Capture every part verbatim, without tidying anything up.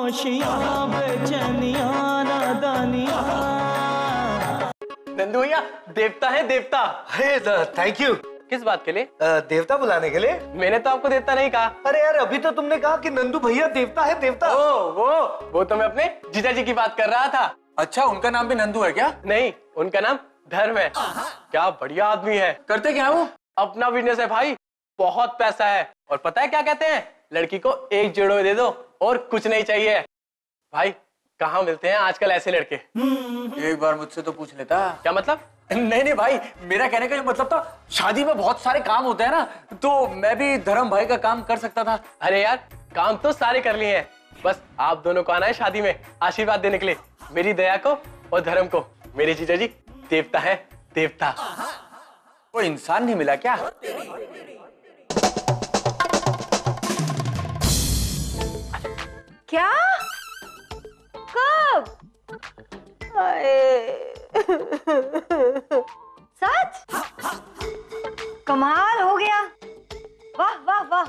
खामोशियां बेचैनियां नादानियां। नंदू भैया देवता है देवता। Thank you. किस बात के लिए? uh, देवता बुलाने के लिए। मैंने तो आपको देवता नहीं कहा। अरे यार अभी तो तुमने कहा कि नंदू भैया देवता है देवता। ओ, वो वो तो मैं अपने जीजा जी की बात कर रहा था। अच्छा उनका नाम भी नंदू है क्या? नहीं, उनका नाम धर्म है। क्या बढ़िया आदमी है। करते क्या वो? अपना बिजनेस है भाई, बहुत पैसा है। और पता है क्या कहते हैं? लड़की को एक जोड़ो दे दो और कुछ नहीं चाहिए। भाई कहाँ मिलते हैं आजकल ऐसे लड़के? एक बार मुझसे तो पूछ लेता। क्या मतलब? नहीं नहीं भाई, मेरा कहने का जो मतलब था, शादी में बहुत सारे काम होते हैं ना, तो मैं भी धर्म भाई का काम कर सकता था। अरे यार काम तो सारे कर लिए हैं, बस आप दोनों को आना है शादी में आशीर्वाद देने के लिए। मेरी दया को और धर्म को। मेरे जीजा जी देवता है देवता। कोई इंसान नहीं मिला क्या? क्या? कब? सच? कमाल हो गया। वाह वाह वाह।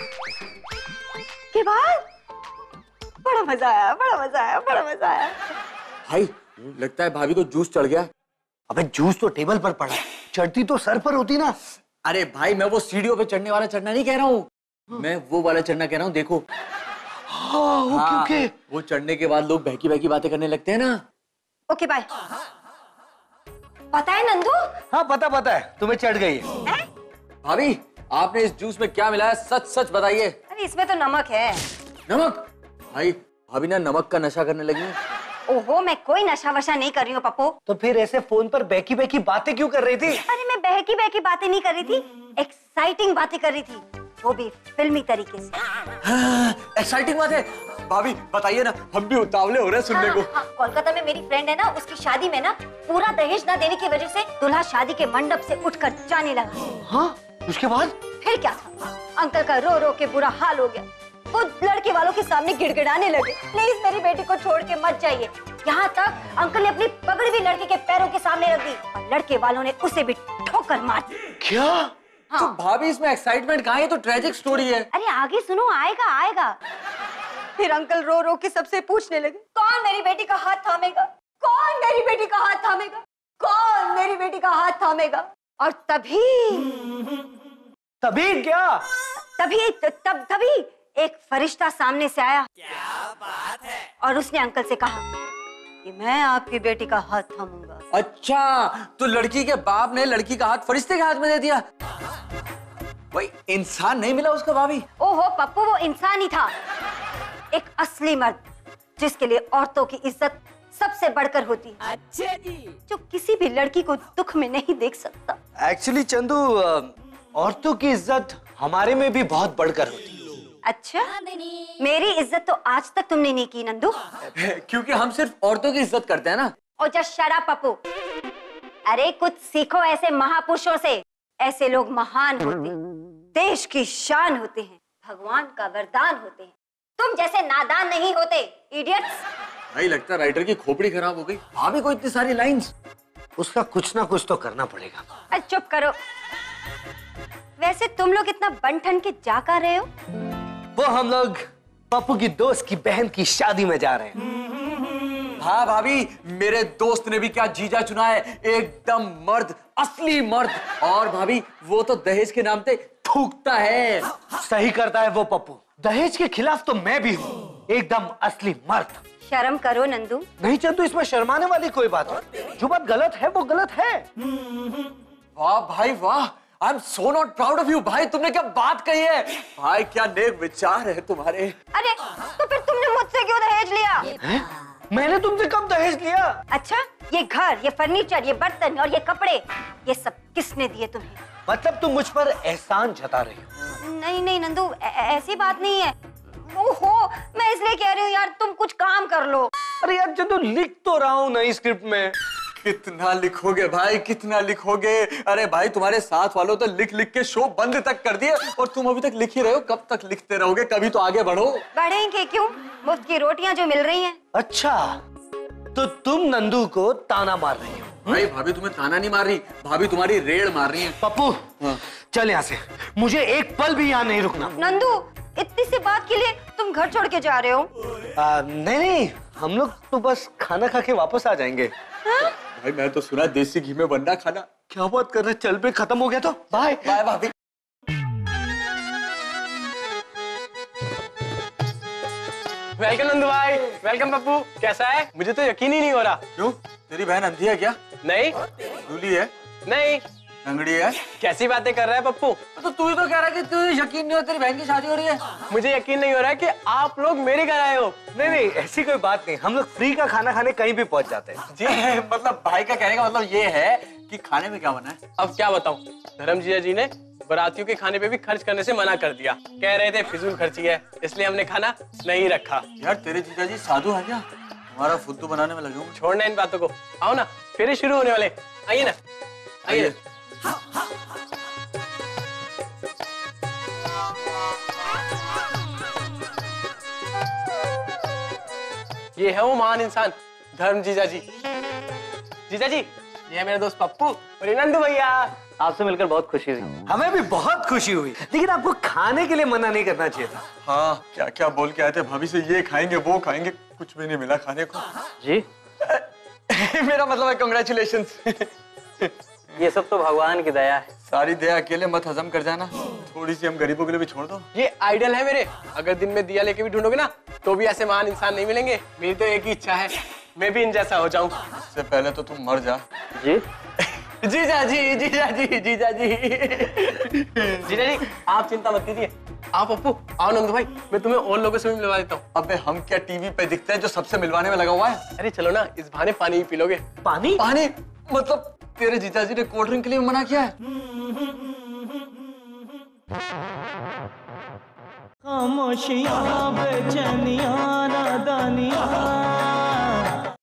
के बाद बड़ा मजा आया, बड़ा मजा आया, बड़ा मजा आया। भाई लगता है भाभी को जूस चढ़ गया। अबे जूस तो टेबल पर पड़ा है, चढ़ती तो सर पर होती ना। अरे भाई मैं वो सीढ़ियों पे चढ़ने वाला चढ़ना नहीं कह रहा हूँ, मैं वो वाला चढ़ना कह रहा हूँ। देखो हाँ, वो हाँ, क्योंकि वो चढ़ने के बाद लोग बहकी बहकी बातें करने लगते हैं ना। Okay bye. पता है नंदू? हाँ पता पता है, तुम्हें चढ़ गई है। भाभी आपने इस जूस में क्या मिलाया, सच सच बताइए। अरे इसमें तो नमक है। नमक? भाई भाभी ना नमक का नशा करने लगी है। ओहो मैं कोई नशा वशा नहीं कर रही हूँ पप्पू। तो फिर ऐसे फोन पर बहकी बहकी बातें क्यों कर रही थी? अरे मैं बहकी बहकी बातें नहीं कर रही थी, एक्साइटिंग बातें कर रही थी, वो भी फिल्मी तरीके से। हाँ, एक्साइटिंग बात है। भाभी बताइए ना, हम भी उतावले हो रहे हैं सुनने को। हाँ, हाँ, कोलकाता में मेरी फ्रेंड है ना, उसकी शादी में ना पूरा दहेज ना देने की वजह से दूल्हा शादी के मंडप से उठकर जाने लगा। हाँ उसके बाद? फिर क्या था, अंकल का रो रो के बुरा हाल हो गया। वो लड़के वालों के सामने गिड़गिड़ाने लगे, प्लीज मेरी बेटी को छोड़ के मत जाइए। यहाँ तक अंकल ने अपनी पगड़ी भी लड़के के पैरों के सामने रख दी और लड़के वालों ने उसे भी ठोकर मार दी। क्या? हाँ। तो भाभी इसमें एक्साइटमेंट कहाँ है? ये तो ट्रेजिक स्टोरी है। अरे आगे सुनो, आएगा आएगा। फिर अंकल रो रो के सबसे पूछने लगे, कौन मेरी बेटी का हाथ थामेगा, कौन मेरी बेटी का हाथ थामेगा, कौन मेरी बेटी का हाथ थामेगा। और तभी तभी क्या? तभी तब तभी एक फरिश्ता सामने से आया। क्या बात है? और उसने अंकल से कहा कि मैं आपकी बेटी का हाथ थामूंगा। अच्छा तो लड़की के बाप ने लड़की का हाथ फरिश्ते के हाथ में दे दिया। भाई इंसान नहीं मिला उसका भाभी? ओहो पप्पू वो इंसान ही था, एक असली मर्द जिसके लिए औरतों की इज्जत सबसे बढ़कर होती है। अच्छा जी। जो किसी भी लड़की को दुख में नहीं देख सकता। एक्चुअली चंदू, औरतों की इज्जत हमारे में भी बहुत बढ़कर होती है। अच्छा मेरी इज्जत तो आज तक तुमने नहीं की नंदू। क्योंकि हम सिर्फ औरतों की इज्जत करते हैं ना। और जस्ट शट अप पप्पू। अरे कुछ सीखो ऐसे महापुरुषों से। ऐसे लोग महान होते हैं, देश की शान होते हैं, भगवान का वरदान होते हैं। तुम जैसे नादान नहीं होते, इडियट्स। भाई लगता है राइटर की खोपड़ी खराब हो गई। भाभी को इतनी सारी लाइंस। उसका कुछ ना कुछ तो करना पड़ेगा। अरे चुप करो। वैसे तुम लोग इतना बन ठन के जा कर रहे हो? वो हम लोग पप्पू की दोस्त की बहन की शादी में जा रहे हैं। हाँ भाभी, मेरे दोस्त ने भी क्या जीजा चुना है, एकदम मर्द, असली मर्द। और भाभी वो तो दहेज के नाम पे थूकता है। सही करता है वो पप्पू। दहेज के खिलाफ तो मैं भी हूँ, एकदम असली मर्द। शर्म करो नंदू। नहीं चंदू, इसमें शर्माने वाली कोई बात नहीं। जो बात गलत है वो गलत है। वाह भाई वाह, I am so not proud of you. भाई तुमने क्या बात कही है, भाई क्या नेक विचार है तुम्हारे। अरे तो फिर तुमने मुझसे क्यों दहेज लिया? है? मैंने तुमसे कब दहेज लिया? अच्छा ये घर, ये फर्नीचर, ये बर्तन और ये कपड़े, ये सब किसने दिए तुम्हें? मतलब तुम मुझ पर एहसान जता रही हो? नहीं नहीं नंदू, ऐसी बात नहीं है। ओहो मैं इसलिए कह रही हूँ यार, तुम कुछ काम कर लो। अरे यार चंदू, लिख तो रहा हूँ नई स्क्रिप्ट में। कितना लिखोगे भाई, कितना लिखोगे? अरे भाई तुम्हारे साथ वालों तो लिख लिख के शो बंद तक कर दिए और तुम अभी तक लिख ही रहे हो। कब तक लिखते रहोगे? कभी तो आगे बढ़ो। बढ़ेंगे क्यों, मुफ्त की रोटियां जो मिल रही हैं। अच्छा तो तुम नंदू को ताना मार रही हो? भाई भाभी तुम्हें ताना नहीं मार रही, भाभी तुम्हारी रेड़ मार रही है। पप्पू हाँ। चल यहाँ से, मुझे एक पल भी यहाँ नहीं रुकना। नंदू इतनी सी बात के लिए तुम घर छोड़ के जा रहे हो? आ, नहीं नहीं, हम लोग तो बस खाना खा के वापस आ जाएंगे। भाई मैं तो सुना देसी घी में बनना खाना। क्या बात कर रहे, चल पे खत्म हो गया तो बाय बाय भाभी। वेलकम नंदू भाई, वेलकम पप्पू। कैसा है? मुझे तो यकीन ही नहीं हो रहा। क्यों, तेरी बहन अंधी है क्या? नहीं दूली है? नहीं। लंगड़ी है? कैसी बातें कर रहा है पप्पू? तो तू ही तो कह रहा है कि तुझे यकीन नहीं हो तेरी बहन की शादी हो रही है। मुझे यकीन नहीं हो रहा है कि आप लोग मेरे घर आए हो। नहीं नहीं, ऐसी कोई बात नहीं, हम लोग फ्री का खाना खाने कहीं भी पहुंच जाते हैं। जी मतलब भाई का कहने का मतलब ये है कि खाने में क्या बना है? अब क्या बताऊं, धर्म जीजा जी ने बारातियों के खाने पे भी खर्च करने से मना कर दिया। कह रहे थे फिजूल खर्ची है, इसलिए हमने खाना नहीं रखा। यार तेरे जीजाजी साधु है क्या? हमारा फुद्दू बनाने में लगे हूँ। छोड़ना इन बातों को, आओ ना, फिर शुरू होने वाले। आइए ना, आइए। ये है वो महान इंसान धर्म जीजा जी। जीजा जी, ये है मेरा दोस्त पप्पू और ये नंदू भैया। आपसे मिलकर बहुत खुशी हुई। हमें भी बहुत खुशी हुई, लेकिन आपको खाने के लिए मना नहीं करना चाहिए था। हाँ, क्या क्या बोल के आए थे भाभी से, ये खाएंगे वो खाएंगे, कुछ भी नहीं मिला खाने को। जी मेरा मतलब है कांग्रेचुलेशन। ये सब तो भगवान की दया है। सारी दया अकेले मत हजम कर जाना, थोड़ी सी हम गरीबों के लिए भी छोड़ दो। ये आइडल है मेरे, अगर दिन में दिया लेके भी ढूंढोगे ना तो भी ऐसे महान इंसान नहीं मिलेंगे। मेरी तो एक ही इच्छा है, मैं भी इन जैसा हो जाऊं। इससे पहले तो तुम मर जा। जी जीजा जी, जीजा जी, जीजा जी। जीजा जी, आप चिंता मत कीजिए। आओ पप्पू, आओ नंदू भाई, मैं तुम्हें और लोगों से भी मिलवा देता हूँ। अबे हम क्या टीवी पे दिखते हैं जो सबसे मिलवाने में लगा हुआ है? अरे चलो ना, इस बहाने पानी ही पी लोगे। पानी? पानी मतलब तेरे जीजाजी ने कोल्ड ड्रिंक के लिए मना किया है? खामोशियां बेचैनियां नादानियां